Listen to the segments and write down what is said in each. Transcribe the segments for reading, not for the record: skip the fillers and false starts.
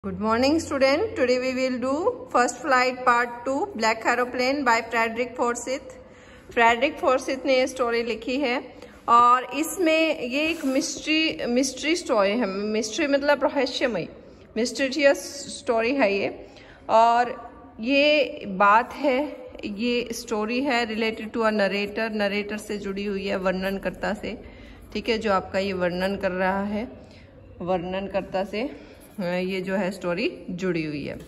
Good morning student. Today we will do first flight part 2 Black Aeroplane by Frederick Forsyth. Frederick Forsyth ने ये story लिखी है और इसमें ये एक मिस्ट्री स्टोरी है। मिस्ट्री मतलब रहस्यमय, मिस्टीरियस स्टोरी है ये। और ये बात है, ये स्टोरी है रिलेटेड टू अ नरेटर से जुड़ी हुई है, वर्णनकर्ता से। ठीक है, जो आपका ये वर्णन कर रहा है, वर्णनकर्ता से ये जो है स्टोरी जुड़ी हुई है।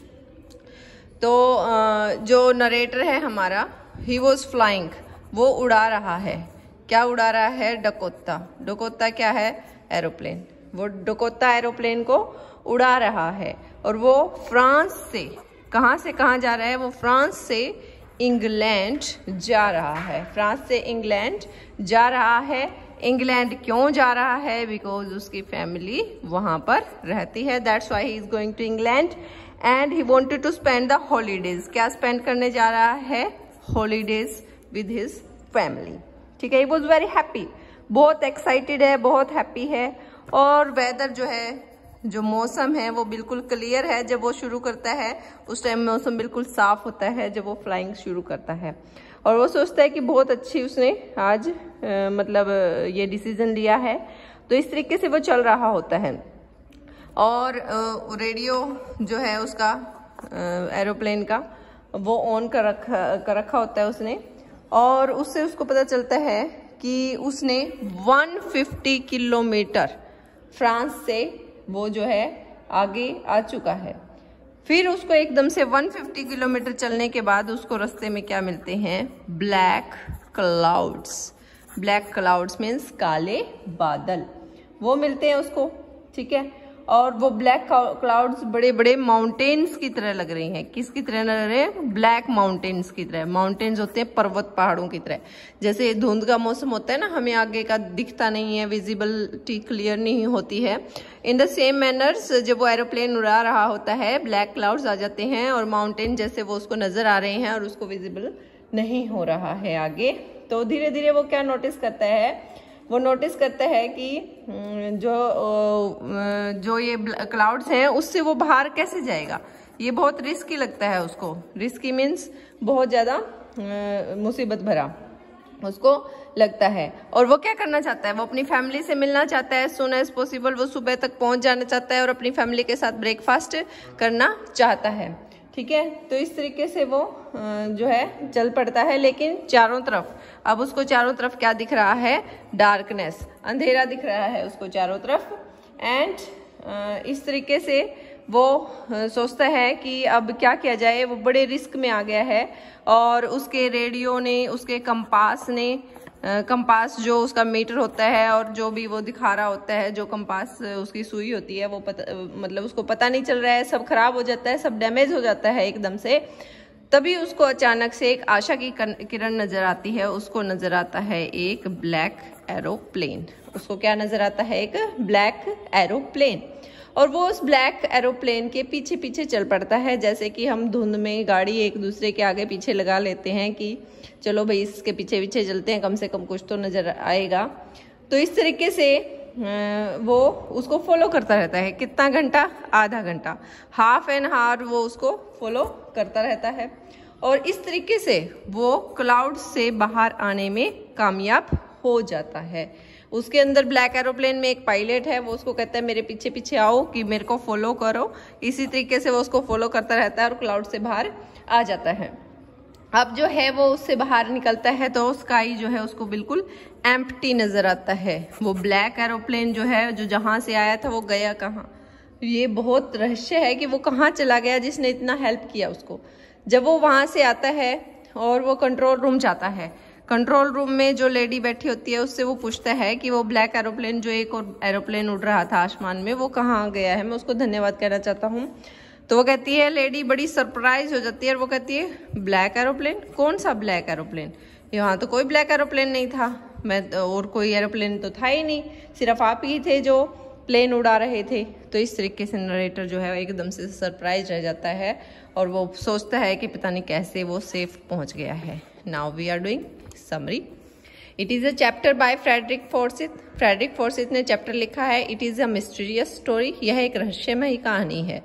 तो जो नरेटर है हमारा, ही वॉज फ्लाइंग, वो उड़ा रहा है। क्या उड़ा रहा है? डकोटा। डकोटा क्या है? एरोप्लेन। वो डकोटा एरोप्लेन को उड़ा रहा है और वो फ्रांस से कहाँ जा रहा है? वो फ्रांस से इंग्लैंड जा रहा है। फ्रांस से इंग्लैंड जा रहा है। इंग्लैंड क्यों जा रहा है? बिकॉज उसकी फैमिली वहां पर रहती है। That's why he is going to England and he wanted to spend the holidays. क्या स्पेंड करने जा रहा है? Holidays with his family. ठीक है, ही वॉज वेरी हैप्पी, बहुत एक्साइटेड है, बहुत हैप्पी है। और वेदर जो है, जो मौसम है वो बिल्कुल क्लियर है। जब वो शुरू करता है उस टाइम मौसम बिल्कुल साफ होता है जब वो फ्लाइंग शुरू करता है। और वो सोचता है कि बहुत अच्छी उसने आज मतलब ये डिसीजन लिया है। तो इस तरीके से वो चल रहा होता है। और रेडियो जो है उसका एरोप्लेन का, वो ऑन कर रखा होता है उसने। और उससे उसको पता चलता है कि उसने 150 किलोमीटर फ्रांस से वो जो है आगे आ चुका है। फिर उसको एकदम से 150 किलोमीटर चलने के बाद उसको रास्ते में क्या मिलते हैं? Black clouds. Black clouds means काले बादल, वो मिलते हैं उसको। ठीक है, और वो ब्लैक क्लाउड्स बड़े बड़े माउंटेन्स की तरह लग रही हैं। किसकी तरह लग रहे हैं? ब्लैक माउंटेन्स की तरह। माउंटेन्स होते हैं पर्वत, पहाड़ों की तरह। जैसे धुंध का मौसम होता है ना, हमें आगे का दिखता नहीं है, विजिबिलिटी क्लियर नहीं होती है। इन द सेम मैनर्स जब वो एरोप्लेन उड़ा रहा होता है, ब्लैक क्लाउड्स आ जाते हैं और माउंटेन जैसे वो उसको नजर आ रहे हैं और उसको विजिबल नहीं हो रहा है आगे। तो धीरे धीरे वो क्या नोटिस करता है? वो नोटिस करता है कि जो ये क्लाउड्स हैं उससे वो बाहर कैसे जाएगा। ये बहुत रिस्की लगता है उसको। रिस्की मीन्स बहुत ज़्यादा मुसीबत भरा उसको लगता है। और वो क्या करना चाहता है? वो अपनी फैमिली से मिलना चाहता है सून एज पॉसिबल। वो सुबह तक पहुंच जाना चाहता है और अपनी फैमिली के साथ ब्रेकफास्ट करना चाहता है। ठीक है, तो इस तरीके से वो जो है चल पड़ता है। लेकिन चारों तरफ, अब उसको चारों तरफ क्या दिख रहा है? डार्कनेस, अंधेरा दिख रहा है उसको चारों तरफ। एंड इस तरीके से वो सोचता है कि अब क्या किया जाए। वो बड़े रिस्क में आ गया है। और उसके रेडियो ने, उसके कंपास जो उसका मीटर होता है और जो भी वो दिखा रहा होता है, जो कंपास उसकी सुई होती है, वो मतलब उसको पता नहीं चल रहा है। सब खराब हो जाता है, सब डैमेज हो जाता है एकदम से। तभी उसको अचानक से एक आशा की किरण नजर आती है। उसको नजर आता है एक ब्लैक एरोप्लेन। उसको क्या नजर आता है? एक ब्लैक एरोप्लेन। और वो उस ब्लैक एरोप्लेन के पीछे पीछे चल पड़ता है। जैसे कि हम धुंध में गाड़ी एक दूसरे के आगे पीछे लगा लेते हैं कि चलो भाई इसके पीछे पीछे चलते हैं, कम से कम कुछ तो नजर आएगा। तो इस तरीके से वो उसको फॉलो करता रहता है। कितना घंटा? आधा घंटा, हाफ एन आवर वो उसको फॉलो करता रहता है। और इस तरीके से वो क्लाउड से बाहर आने में कामयाब हो जाता है। उसके अंदर ब्लैक एरोप्लेन में एक पायलट है। वो उसको कहता है मेरे पीछे पीछे आओ, कि मेरे को फॉलो करो। इसी तरीके से वो उसको फॉलो करता रहता है और क्लाउड से बाहर आ जाता है। अब जो है वो उससे बाहर निकलता है तो स्काई जो है उसको बिल्कुल एम्प्टी नजर आता है। वो ब्लैक एरोप्लेन जो है, जो जहां से आया था, वो गया कहाँ? ये बहुत रहस्य है कि वो कहाँ चला गया जिसने इतना हेल्प किया उसको। जब वो वहां से आता है और वो कंट्रोल रूम जाता है, कंट्रोल रूम में जो लेडी बैठी होती है उससे वो पूछता है कि वो ब्लैक एरोप्लेन, जो एक और एरोप्लेन उड़ रहा था आसमान में, वो कहाँ गया है? मैं उसको धन्यवाद कहना चाहता हूँ। तो वो कहती है, लेडी बड़ी सरप्राइज हो जाती है और वो कहती है ब्लैक एरोप्लेन? कौन सा ब्लैक एरोप्लेन? यहाँ तो कोई ब्लैक एरोप्लेन नहीं था। और कोई एरोप्लेन तो था ही नहीं, सिर्फ आप ही थे जो प्लेन उड़ा रहे थे। तो इस तरीके से नरेटर जो है एकदम से सरप्राइज रह जाता है और वो सोचता है कि पता नहीं कैसे वो सेफ पहुंच गया है। Now we are doing summary. It is a chapter by Frederick Forsyth. Frederick Forsyth ने चैप्टर लिखा है it is a mysterious story. यह एक रहस्यमय कहानी है।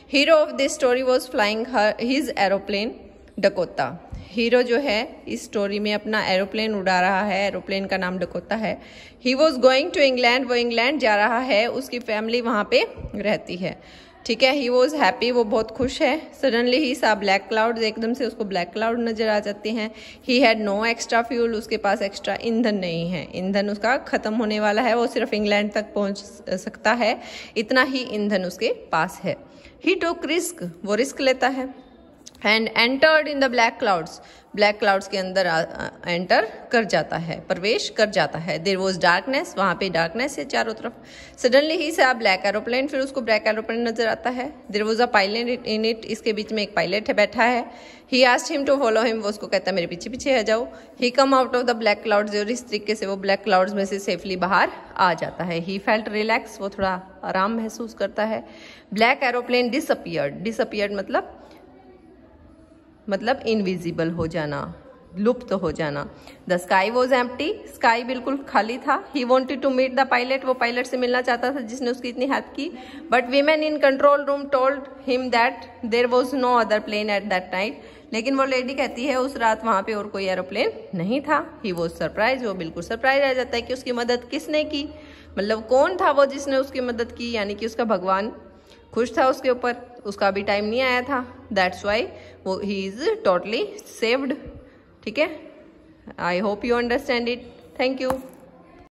Hero of this story was flying his aeroplane Dakota. Hero जो है इस स्टोरी में अपना एरोप्लेन उड़ा रहा है, एरोप्लेन का नाम डकोटा है। He was going to England, वो इंग्लैंड जा रहा है, उसकी फैमिली वहाँ पे रहती है, ठीक है। ही वॉज हैप्पी, वो बहुत खुश है। सडनली ही सा ब्लैक क्लाउड, एकदम से उसको ब्लैक क्लाउड नजर आ जाते हैं। He had no extra fuel, उसके पास एक्स्ट्रा ईंधन नहीं है, ईंधन उसका खत्म होने वाला है, वो सिर्फ इंग्लैंड तक पहुंच सकता है, इतना ही ईंधन उसके पास है। ही टुक रिस्क, वो रिस्क लेता है। And entered in the black clouds, black clouds के अंदर एंटर कर जाता है, प्रवेश कर जाता है। देयर वॉज डार्कनेस, वहाँ पे डार्कनेस है चारों तरफ। सडनली ही सा ब्लैक एरोप्लेन, फिर उसको ब्लैक एरोप्लेन नजर आता है। There was a pilot in it, इसके बीच में एक पायलट है, बैठा है। He asked him to follow him, वो उसको कहता है मेरे पीछे पीछे आ जाओ। He come out of the black clouds, और इस तरीके से वो ब्लैक क्लाउड्स में से सेफली बाहर आ जाता है। ही फेल्ट रिलैक्स, वो थोड़ा आराम महसूस करता है। ब्लैक एरोप्लेन डिसअपियर्ड, डिसअपियर्ड मतलब इनविजिबल हो जाना, लुप्त हो जाना। The sky was empty, sky बिल्कुल खाली था। He wanted to meet the pilot, वो पायलट से मिलना चाहता था जिसने उसकी इतनी हेल्प की। But women in control room told him that there was no other plane at that night, लेकिन वो लेडी कहती है उस रात वहां पे और कोई एरोप्लेन नहीं था। ही वॉज सरप्राइज, वो बिल्कुल सरप्राइज रह जाता है कि उसकी मदद किसने की, मतलब कौन था वो जिसने उसकी मदद की, यानी कि उसका भगवान खुश था उसके ऊपर, उसका अभी टाइम नहीं आया था। दैट्स वाई वो ही इज टोटली सेव्ड, ठीक है। I hope you understand it. Thank you.